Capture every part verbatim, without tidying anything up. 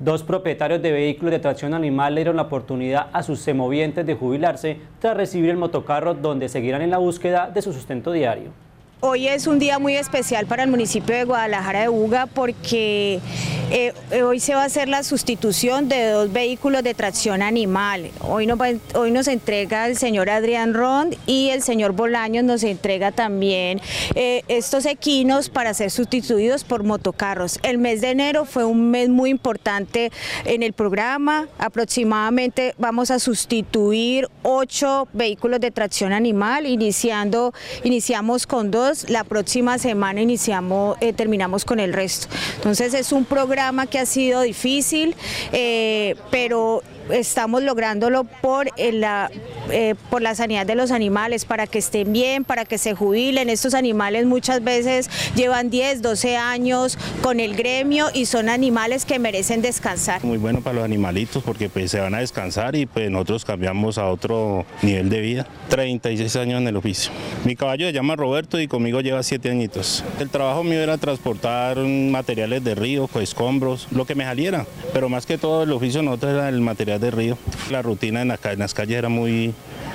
Dos propietarios de vehículos de tracción animal le dieron la oportunidad a sus semovientes de jubilarse tras recibir el motocarro, donde seguirán en la búsqueda de su sustento diario. Hoy es un día muy especial para el municipio de Guadalajara de Buga porque eh, hoy se va a hacer la sustitución de dos vehículos de tracción animal. Hoy nos, hoy nos entrega el señor Adrián Rond y el señor Bolaños nos entrega también eh, estos equinos para ser sustituidos por motocarros. El mes de enero fue un mes muy importante en el programa. Aproximadamente vamos a sustituir ocho vehículos de tracción animal, iniciando, iniciamos con dos. La próxima semana iniciamos, eh, terminamos con el resto. Entonces es un programa que ha sido difícil, eh, pero estamos lográndolo por la, eh, por la sanidad de los animales, para que estén bien, para que se jubilen. Estos animales muchas veces llevan diez, doce años con el gremio y son animales que merecen descansar. Muy bueno para los animalitos porque pues se van a descansar y pues nosotros cambiamos a otro nivel de vida. treinta y seis años en el oficio. Mi caballo se llama Roberto y conmigo lleva siete añitos. El trabajo mío era transportar materiales de río, pues, escombros, lo que me saliera, pero más que todo el oficio nosotros era el material de río. La rutina en, la, en las calles era muy,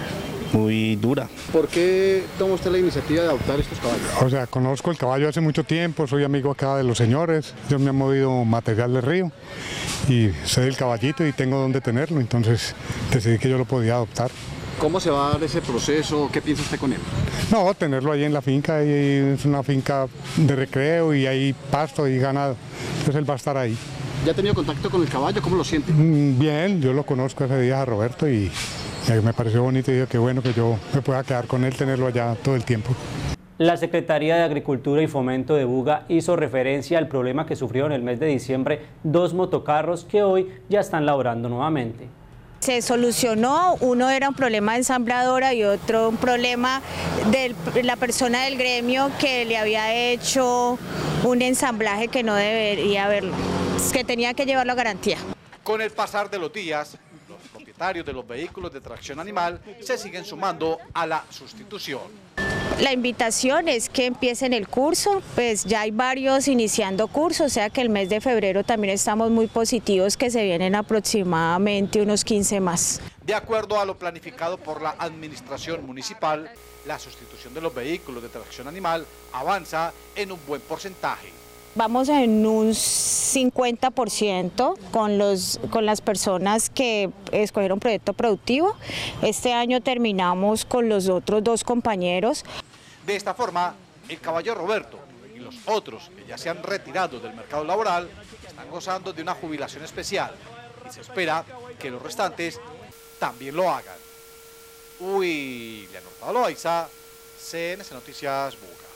muy dura. ¿Por qué toma usted la iniciativa de adoptar estos caballos? O sea, conozco el caballo hace mucho tiempo, soy amigo acá de los señores, yo me han movido material de río y sé del caballito y tengo dónde tenerlo, entonces decidí que yo lo podía adoptar. ¿Cómo se va a dar ese proceso? ¿Qué piensa usted con él? No, tenerlo ahí en la finca, y es una finca de recreo y hay pasto y ganado, entonces él va a estar ahí. ¿Ya ha tenido contacto con el caballo? ¿Cómo lo siente? Bien, yo lo conozco hace días a Roberto y me pareció bonito y digo que bueno que yo me pueda quedar con él, tenerlo allá todo el tiempo. La Secretaría de Agricultura y Fomento de Buga hizo referencia al problema que sufrieron el mes de diciembre dos motocarros que hoy ya están laborando nuevamente. Se solucionó, uno era un problema de ensambladora y otro un problema de la persona del gremio que le había hecho un ensamblaje que no debería haberlo, que tenía que llevarlo a garantía. Con el pasar de los días, los propietarios de los vehículos de tracción animal se siguen sumando a la sustitución. La invitación es que empiecen el curso, pues ya hay varios iniciando cursos, o sea que el mes de febrero también estamos muy positivos, que se vienen aproximadamente unos quince más. De acuerdo a lo planificado por la administración municipal, la sustitución de los vehículos de tracción animal avanza en un buen porcentaje. Vamos en un cincuenta por ciento con, los, con las personas que escogieron proyecto productivo. Este año terminamos con los otros dos compañeros. De esta forma, el caballo Roberto y los otros que ya se han retirado del mercado laboral están gozando de una jubilación especial y se espera que los restantes también lo hagan. William Hurtado Loaiza, C N C Noticias Buga.